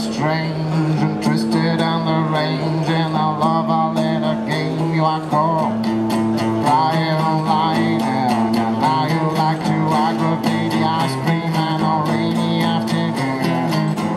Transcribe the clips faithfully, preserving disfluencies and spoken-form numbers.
strange and twisted on the range, and I love a little game you are called crying light, and now you like to aggravate the ice cream and a rainy afternoon.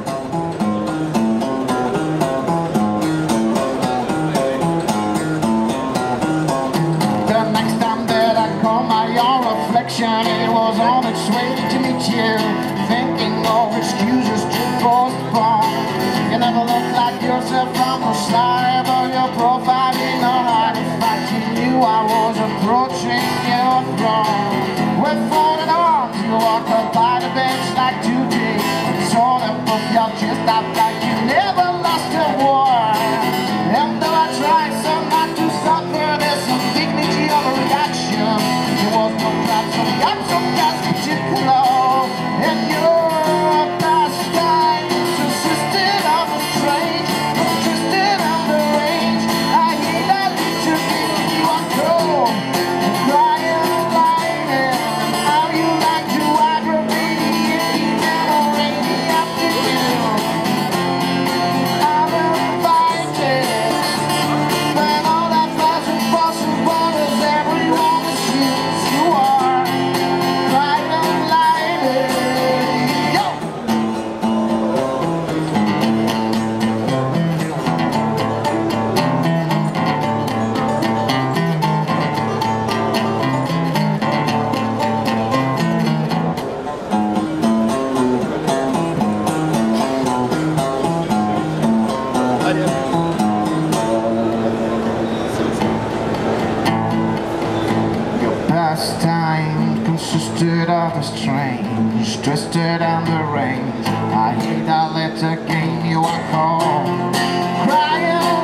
The next time that I call my your reflection, it was on its way to meet you, thinking of excuses to postpone. You never look like yourself from the side of your profile in a hide. In fact, you knew I was approaching your throne. With folded arms, you walk up by the bench like today, sort of of your chest up like you never lost a war. And though I try so not to suffer, there's some dignity of a reaction. There was no clap, so we got some gas particular. And your pastime consisted of a strange, twisted on the range. I hear that little bit you are cold, crying, lying. How you like to aggravate the evening and a rainy afternoon. I will fight it when all that flies across the borders, everyone assumes you are crying, lying. Yo! Your pastime consisted of a strange, twisted on the range. I hate that little game you are called crying.